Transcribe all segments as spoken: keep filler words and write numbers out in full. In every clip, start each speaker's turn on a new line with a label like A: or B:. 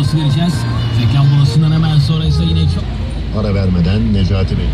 A: arası vereceğiz. Reklam molasından hemen sonra ise yine çok...
B: Ara vermeden Necati Bey.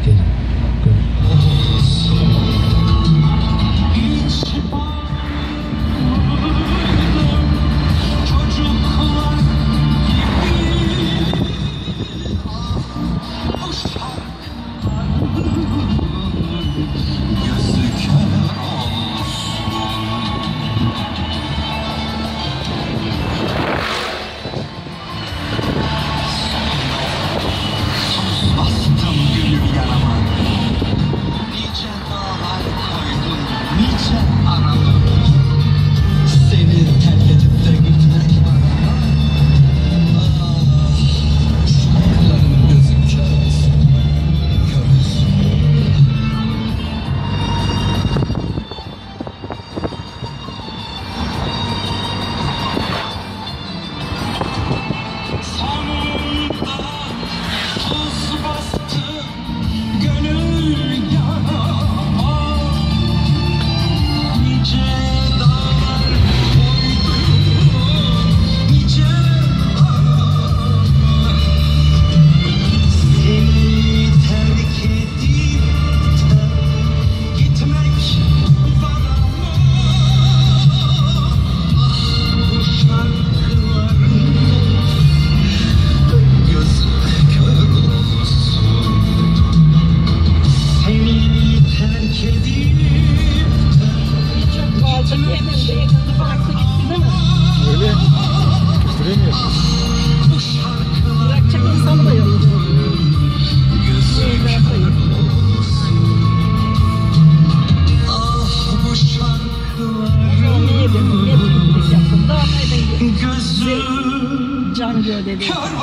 C: Can gövdeli.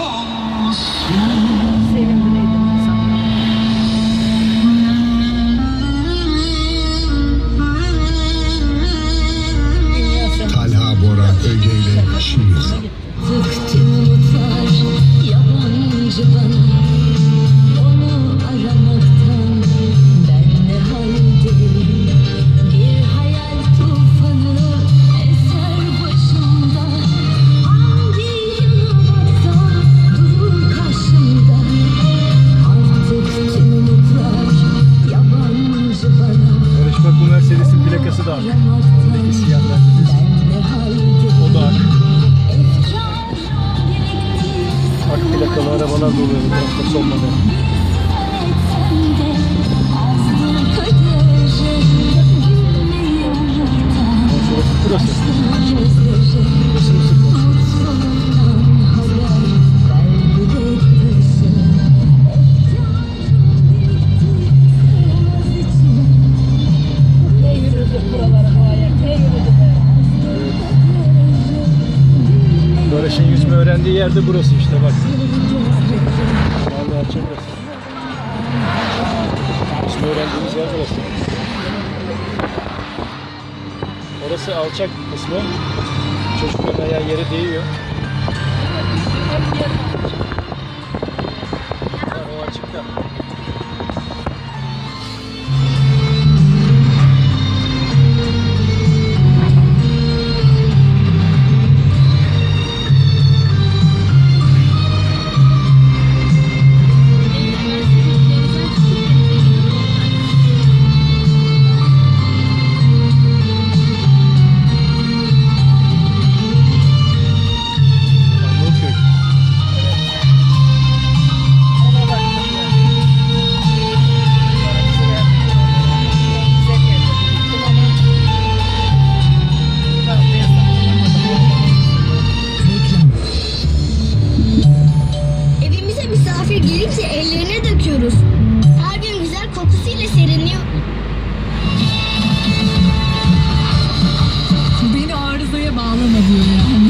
C: Sevindireydim insanları.
B: Talha Bora Öge ile şiir.
D: Tıktım umutlar yabancı bana, onu aramaktan ben ne haldeyim. Bir hayal tufanı eser başımda, hangi yana baksam durur karşımda. Artık tüm umutlar yabancı bana.
E: Barış bak, bu Mercedes'in plakası da var. Ondaki siyah Mercedes. O da var. Bak plakalı arabalar doluyor bu tarafta solmada. Burası burası. Burası Mısır konuşuyor.
C: Ne yürüdük buralara havaya, ne yürüdük.
E: Barış'ın yüzme öğrendiği yerde burası işte bak. Vallahi açayım burası. Yüzme öğrendiğimiz yer burası. Orası alçak kısmı. Çocukların ayağı yere değiyor. Ha, o açıkta.
F: Evimize misafir gelince ellerine döküyoruz. Her gün güzel kokusuyla seriniyor.
C: Beni arızaya bağlama diyor yani.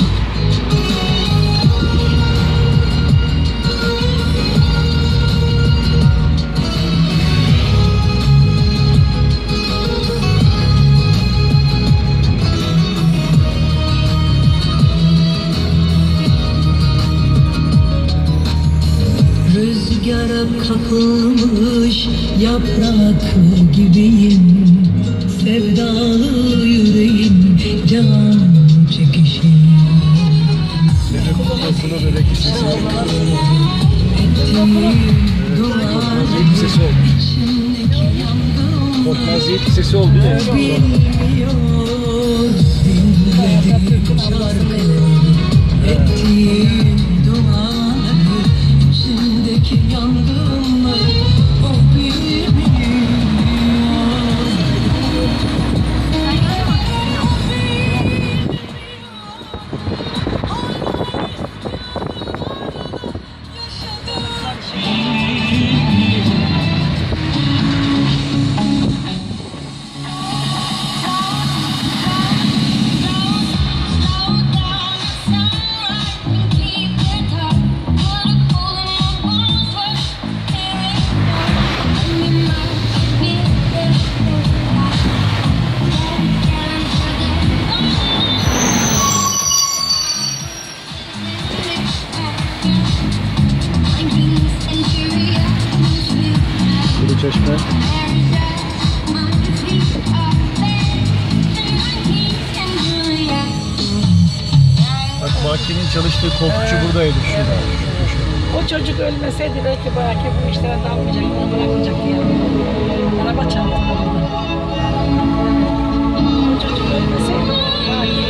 D: Rüzgara kapılmış yaprak gibiyim, sevdalı yüreğim can çekişim.
E: Kokulu bebek sesi. Korkmaz Yiğit sesi oldu. Korkmaz Yiğit sesi oldu ya.
C: Atatürk'ün ablası.
D: Ettiğim duaları, içimdeki yangınları o bilmiyor.
E: Kuru Çeşme. Bak Baki'nin çalıştığı korkucu buradaydı şurada.
C: O çocuk ölmeseydi belki Baki bu işlere dalmayacak, onu bırakacaktı yani. Araba çarptı. O çocuk ölmeseydi Baki